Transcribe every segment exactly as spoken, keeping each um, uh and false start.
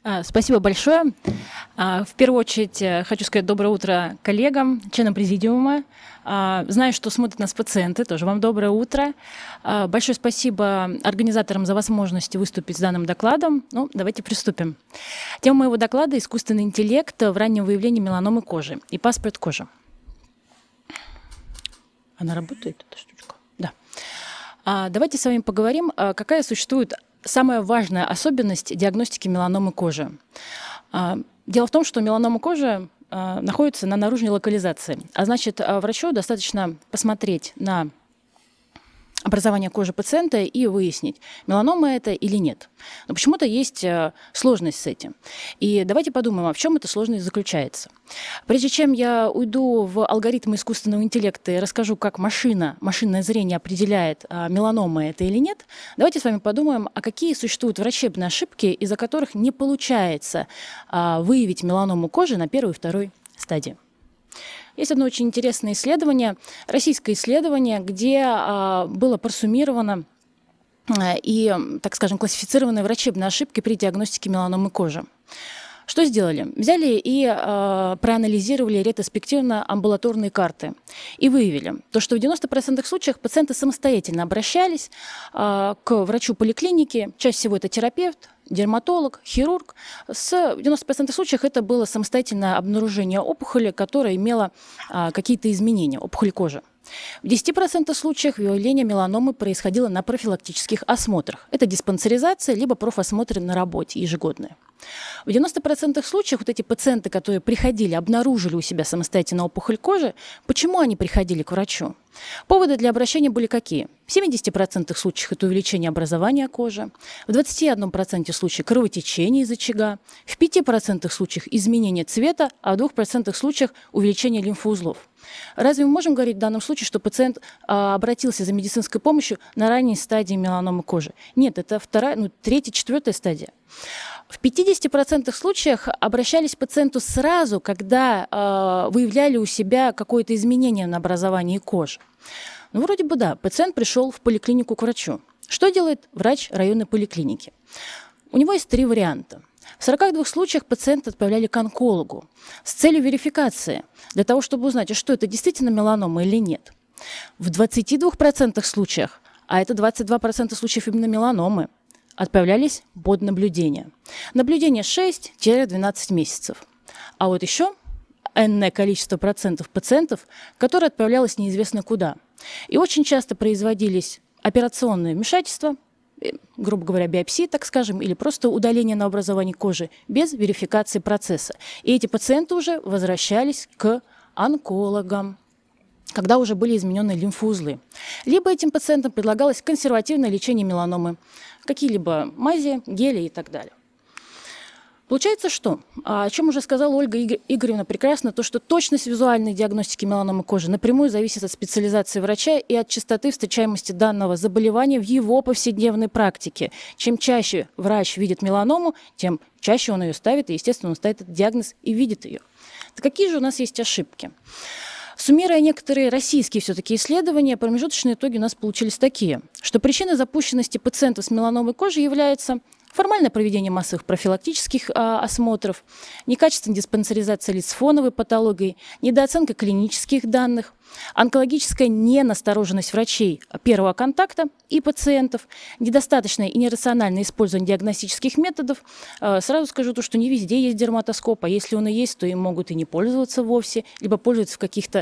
А, Спасибо большое. А, В первую очередь э, хочу сказать доброе утро коллегам, членам президиума. А, Знаю, что смотрят нас пациенты, тоже вам доброе утро. А, Большое спасибо организаторам за возможность выступить с данным докладом. Ну, давайте приступим. Тема моего доклада – искусственный интеллект в раннем выявлении меланомы кожи и паспорт кожи. Она работает, эта штучка? Да. А, Давайте с вами поговорим, а, какая существует самая важная особенность диагностики меланомы кожи. А, Дело в том, что меланома кожи а, находится на наружной локализации, а значит, а, врачу достаточно посмотреть на образование кожи пациента и выяснить, меланома это или нет. Но почему-то есть а, сложность с этим. И давайте подумаем, а в чем эта сложность заключается. Прежде чем я уйду в алгоритмы искусственного интеллекта и расскажу, как машина, машинное зрение определяет, а, меланома это или нет, давайте с вами подумаем, а какие существуют врачебные ошибки, из-за которых не получается а, выявить меланому кожи на первой и второй стадии. Есть одно очень интересное исследование, российское исследование, где а, было просуммировано а, и, так скажем, классифицированы врачебные ошибки при диагностике меланомы кожи. Что сделали? Взяли и э, проанализировали ретроспективно амбулаторные карты и выявили то, что в девяноста процентах случаев пациенты самостоятельно обращались э, к врачу поликлиники, чаще всего это терапевт, дерматолог, хирург. С, в девяноста процентах случаев это было самостоятельное обнаружение опухоли, которая имела э, какие-то изменения, опухоль кожи. В десяти процентах случаев выявление меланомы происходило на профилактических осмотрах. Это диспансеризация, либо профосмотры на работе ежегодные. В девяноста процентах случаев вот эти пациенты, которые приходили, обнаружили у себя самостоятельно опухоль кожи, почему они приходили к врачу? Поводы для обращения были какие? В семидесяти процентах случаев это увеличение образования кожи, в двадцати одном проценте случаев кровотечение из очага, в пяти процентах случаев изменение цвета, а в двух процентах случаев увеличение лимфоузлов. Разве мы можем говорить в данном случае, что пациент а, обратился за медицинской помощью на ранней стадии меланомы кожи? Нет, это вторая, ну, третья, четвертая стадия. В пятидесяти процентах случаев обращались к пациенту сразу, когда э, выявляли у себя какое-то изменение на образовании кожи. Ну, вроде бы да, пациент пришел в поликлинику к врачу. Что делает врач районной поликлиники? У него есть три варианта. В сорока двух случаях пациента отправляли к онкологу с целью верификации, для того, чтобы узнать, а что это действительно меланома или нет. В двадцати двух процентах случаях, а это двадцать два процента случаев именно меланомы, отправлялись под наблюдение. Наблюдение шесть-двенадцать месяцев. А вот еще энное количество процентов пациентов, которые отправлялось неизвестно куда. И очень часто производились операционные вмешательства, грубо говоря, биопсии, так скажем, или просто удаление на образование кожи без верификации процесса. И эти пациенты уже возвращались к онкологам, когда уже были изменены лимфоузлы. Либо этим пациентам предлагалось консервативное лечение меланомы, какие-либо мази, гели и так далее. Получается, что, о чем уже сказала Ольга Игоревна прекрасно, то, что точность визуальной диагностики меланомы кожи напрямую зависит от специализации врача и от частоты встречаемости данного заболевания в его повседневной практике. Чем чаще врач видит меланому, тем чаще он ее ставит, и, естественно, он ставит этот диагноз и видит ее. Так какие же у нас есть ошибки? Суммируя некоторые российские все-таки исследования, промежуточные итоги у нас получились такие, что причиной запущенности пациентов с меланомой кожи является формальное проведение массовых профилактических а, осмотров, некачественная диспансеризация лиц с фоновой патологией, недооценка клинических данных, онкологическая ненастороженность врачей первого контакта и пациентов, недостаточное и нерациональное использование диагностических методов. А, сразу скажу то, что не везде есть дерматоскоп, а если он и есть, то им могут и не пользоваться вовсе, либо пользоваться в каких-то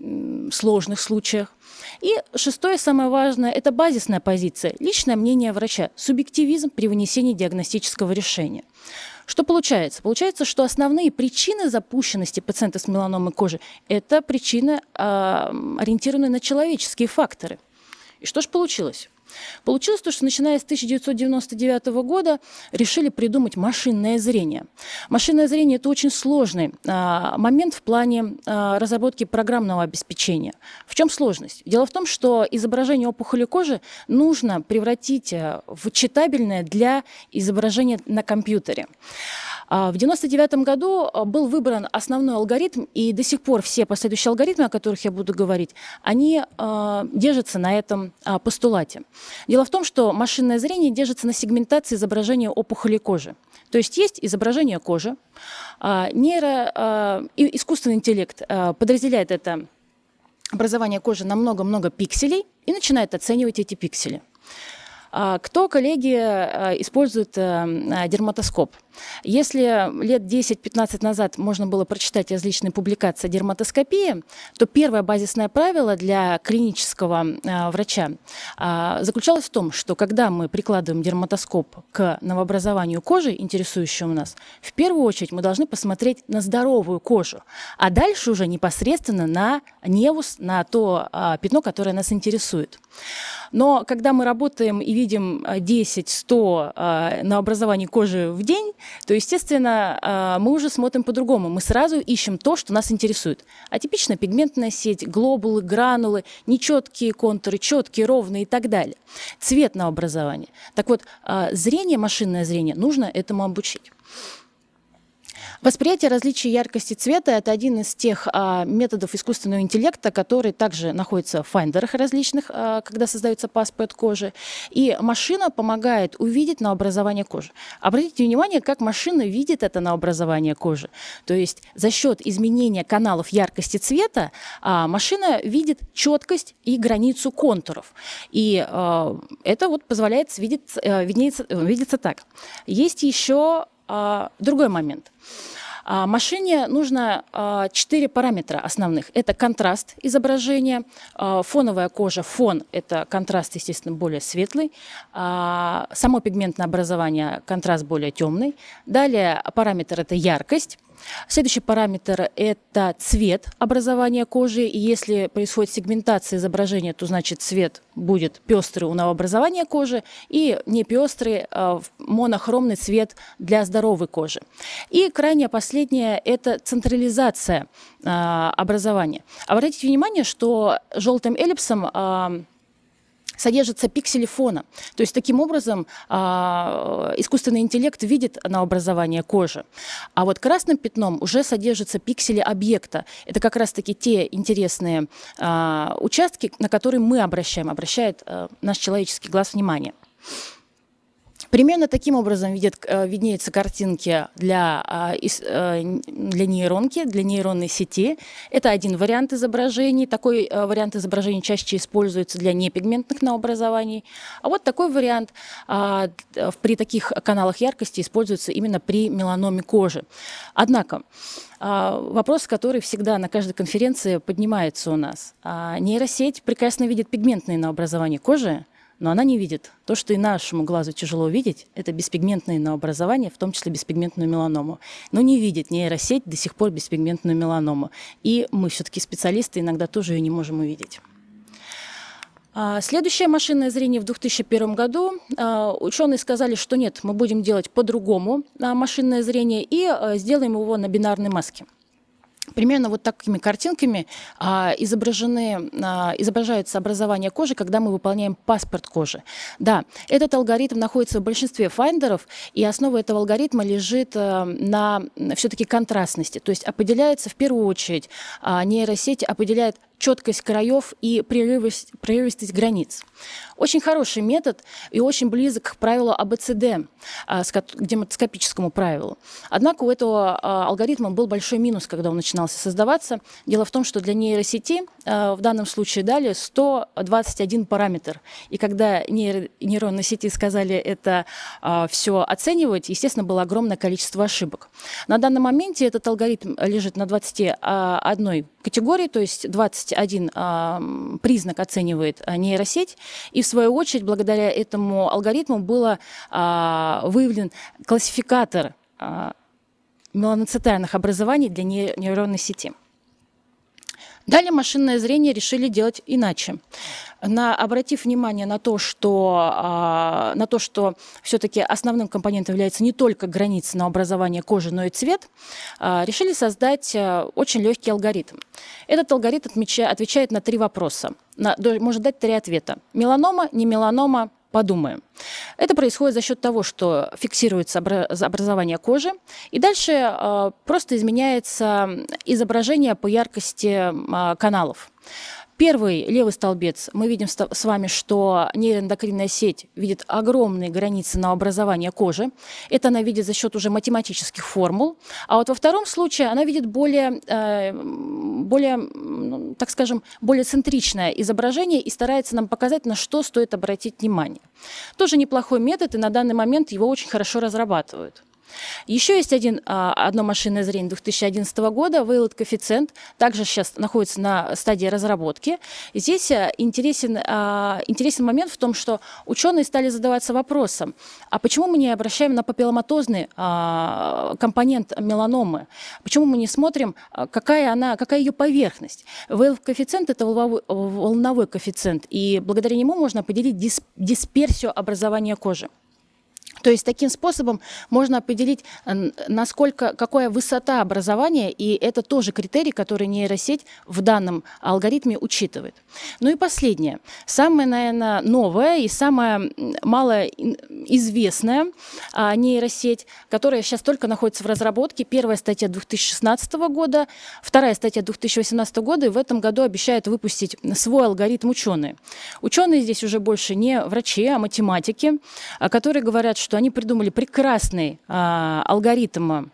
м, сложных случаях. И шестое, самое важное, это базисная позиция, личное мнение врача, субъективизм при вынесении диагностического решения. Что получается? Получается, что основные причины запущенности пациента с меланомой кожи – это причины, ориентированные на человеческие факторы. И что же получилось? Получилось то, что начиная с тысяча девятьсот девяносто девятого года решили придумать машинное зрение. Машинное зрение – это очень сложный а, момент в плане а, разработки программного обеспечения. В чем сложность? Дело в том, что изображение опухоли кожи нужно превратить в читабельное для изображения на компьютере. В девяносто девятом году был выбран основной алгоритм, и до сих пор все последующие алгоритмы, о которых я буду говорить, они держатся на этом постулате. Дело в том, что машинное зрение держится на сегментации изображения опухоли кожи. То есть есть изображение кожи, нейро, искусственный интеллект подразделяет это образование кожи на много-много пикселей и начинает оценивать эти пиксели. Кто, коллеги, использует дерматоскоп? Если лет десять-пятнадцать назад можно было прочитать различные публикации о дерматоскопии, то первое базисное правило для клинического врача заключалось в том, что когда мы прикладываем дерматоскоп к новообразованию кожи, интересующему нас, в первую очередь мы должны посмотреть на здоровую кожу, а дальше уже непосредственно на невус, на то пятно, которое нас интересует. Но когда мы работаем и видим десять-сто новообразований кожи в день, то, естественно, мы уже смотрим по-другому. Мы сразу ищем то, что нас интересует. Атипичная пигментная сеть, глобулы, гранулы, нечеткие контуры, четкие, ровные и так далее. Цвет новообразования. Так вот, зрение, машинное зрение, нужно этому обучить. Восприятие различий яркости цвета – это один из тех а, методов искусственного интеллекта, который также находится в файндерах различных, а, когда создается паспорт кожи. И машина помогает увидеть новообразование кожи. Обратите внимание, как машина видит это новообразование кожи. То есть за счет изменения каналов яркости цвета а, машина видит четкость и границу контуров. И а, это вот позволяет видеть, а, виднеется, видеться так. Есть еще а, другой момент. Машине нужно четыре параметра основных. Это контраст изображения, фоновая кожа, фон – это контраст, естественно, более светлый, само пигментное образование – контраст более темный. Далее параметр – это яркость. Следующий параметр – это цвет образования кожи. И если происходит сегментация изображения, то значит цвет будет пестрый у новообразования кожи и не пестрый, а монохромный цвет для здоровой кожи. И крайнее последнее – это централизация а, образования. Обратите внимание, что желтым эллипсом а, содержатся пиксели фона. То есть таким образом а, искусственный интеллект видит новообразование кожи. А вот красным пятном уже содержатся пиксели объекта. Это как раз-таки те интересные а, участки, на которые мы обращаем, обращает а, наш человеческий глаз внимание. Примерно таким образом видят, виднеются картинки для, для нейронки, для нейронной сети. Это один вариант изображений. Такой вариант изображений чаще используется для непигментных новообразований. А вот такой вариант при таких каналах яркости используется именно при меланоме кожи. Однако вопрос, который всегда на каждой конференции поднимается у нас. Нейросеть прекрасно видит пигментные новообразования кожи, но она не видит то, что и нашему глазу тяжело видеть, это беспигментные новообразования, в том числе беспигментную меланому. Но не видит нейросеть до сих пор беспигментную меланому. И мы все-таки специалисты иногда тоже ее не можем увидеть. Следующее машинное зрение в две тысячи первом году. Ученые сказали, что нет, мы будем делать по-другому машинное зрение и сделаем его на бинарной маске. Примерно вот такими картинками а, изображены, а, изображается образование кожи, когда мы выполняем паспорт кожи. Да, этот алгоритм находится в большинстве файндеров, и основа этого алгоритма лежит а, на все-таки контрастности. То есть определяется в первую очередь, а, нейросеть определяет четкость краев и прерывистость, прерывистость границ. Очень хороший метод и очень близок к правилу А Б Ц Д, к дерматоскопическому правилу. Однако у этого алгоритма был большой минус, когда он начинался создаваться. Дело в том, что для нейросети в данном случае дали сто двадцать один параметр. И когда нейронные сети сказали это все оценивать, естественно, было огромное количество ошибок. На данном моменте этот алгоритм лежит на двадцати одной категории, то есть двадцать один признак оценивает нейросеть. И в свою очередь, благодаря этому алгоритму был выявлен классификатор меланоцитарных образований для нейронной сети. Далее машинное зрение решили делать иначе. На, обратив внимание на то, что, а, на то, что все-таки основным компонентом является не только граница новообразования кожи, но и цвет, а, решили создать а, очень легкий алгоритм. Этот алгоритм отмеча, отвечает на три вопроса, на, может дать три ответа. Меланома, не меланома, подумаем. Это происходит за счет того, что фиксируется образование кожи, и дальше э, просто изменяется изображение по яркости э, каналов. Первый левый столбец, мы видим с вами, что нейроэндокринная сеть видит огромные границы на образование кожи. Это она видит за счет уже математических формул. А вот во втором случае она видит более, более, так скажем, более центричное изображение и старается нам показать, на что стоит обратить внимание. Тоже неплохой метод, и на данный момент его очень хорошо разрабатывают. Еще есть один, одно машинное зрение две тысячи одиннадцатого года, Veiled коэффициент, также сейчас находится на стадии разработки. Здесь интересен, интересен момент в том, что ученые стали задаваться вопросом, а почему мы не обращаем на папилломатозный компонент меланомы, почему мы не смотрим, какая, она, какая ее поверхность. Veiled коэффициент – это волновой, волновой коэффициент, и благодаря нему можно определить дис, дисперсию образования кожи. То есть таким способом можно определить, насколько, какая высота образования, и это тоже критерий, который нейросеть в данном алгоритме учитывает. Ну и последнее. Самое, наверное, новое и самое малоизвестная нейросеть, которая сейчас только находится в разработке. Первая статья две тысячи шестнадцатого года, вторая статья две тысячи восемнадцатого года, и в этом году обещают выпустить свой алгоритм ученые. Ученые здесь уже больше не врачи, а математики, которые говорят, что что они придумали прекрасный а, алгоритм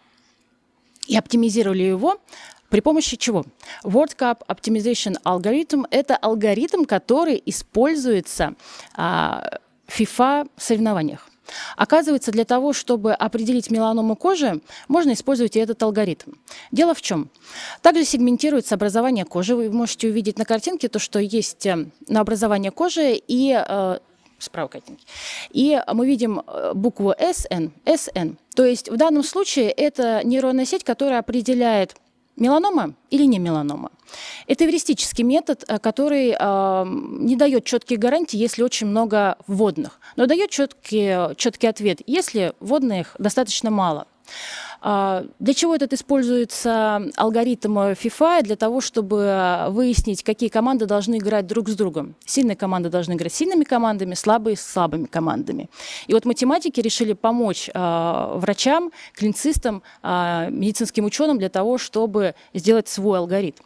и оптимизировали его при помощи чего? World Cup Optimization Algorithm – это алгоритм, который используется а, в FIFA соревнованиях. Оказывается, для того, чтобы определить меланому кожи, можно использовать и этот алгоритм. Дело в чем? Также сегментируется образование кожи. Вы можете увидеть на картинке то, что есть на образование кожи и справа картинки. И мы видим букву эс эн, эс эн. То есть в данном случае это нейронная сеть, которая определяет, меланома или не меланома. Это эвристический метод, который э, не дает четкие гарантии, если очень много вводных, но дает четкий, четкий ответ, если вводных достаточно мало. Для чего этот используется алгоритм FIFA? Для того, чтобы выяснить, какие команды должны играть друг с другом. Сильные команды должны играть с сильными командами, слабые с слабыми командами. И вот математики решили помочь э, врачам, клиницистам, э, медицинским ученым для того, чтобы сделать свой алгоритм.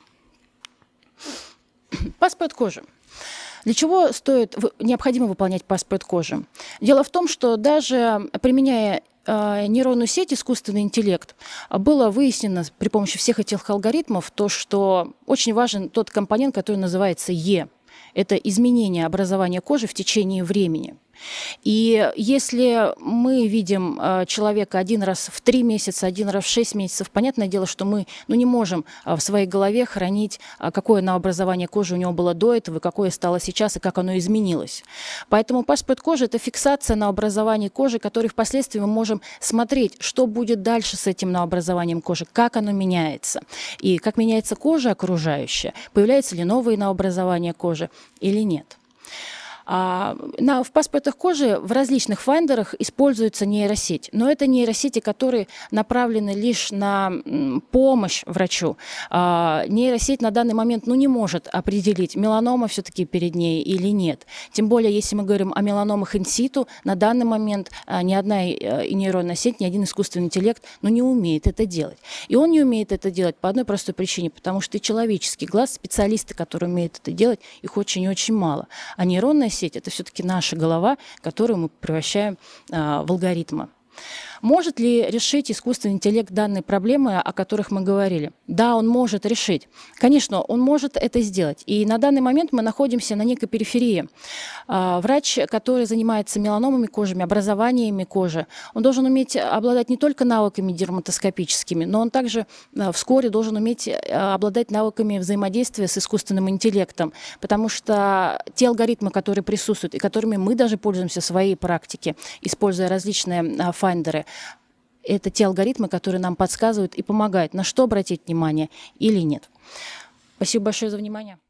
Паспорт кожи. Для чего стоит, необходимо выполнять паспорт кожи? Дело в том, что даже применяя нейронную сеть, искусственный интеллект, было выяснено при помощи всех этих алгоритмов то, что очень важен тот компонент, который называется Е. Это изменение образования кожи в течение времени. И если мы видим человека один раз в три месяца, один раз в шесть месяцев, понятное дело, что мы ну, не можем в своей голове хранить, какое новообразование кожи у него было до этого, и какое стало сейчас, и как оно изменилось. Поэтому паспорт кожи – это фиксация новообразований кожи, который впоследствии мы можем смотреть, что будет дальше с этим новообразованием кожи, как оно меняется, и как меняется кожа окружающая, появляются ли новые новообразования кожи или нет. В паспортах кожи в различных файндерах используется нейросеть, но это нейросети, которые направлены лишь на помощь врачу. Нейросеть на данный момент ну, не может определить, меланома все-таки перед ней или нет. Тем более, если мы говорим о меланомах инситу, на данный момент ни одна нейронная сеть, ни один искусственный интеллект ну, не умеет это делать. И он не умеет это делать по одной простой причине, потому что и человеческий глаз, специалисты, которые умеют это делать, их очень и очень мало. А нейронная сеть – это все-таки наша голова, которую мы превращаем а, в алгоритмы. Может ли решить искусственный интеллект данные проблемы, о которых мы говорили? Да, он может решить. Конечно, он может это сделать. И на данный момент мы находимся на некой периферии. Врач, который занимается меланомами кожи, образованиями кожи, он должен уметь обладать не только навыками дерматоскопическими, но он также вскоре должен уметь обладать навыками взаимодействия с искусственным интеллектом, потому что те алгоритмы, которые присутствуют и которыми мы даже пользуемся в своей практике, используя различные файндеры, это те алгоритмы, которые нам подсказывают и помогают, на что обратить внимание или нет. Спасибо большое за внимание.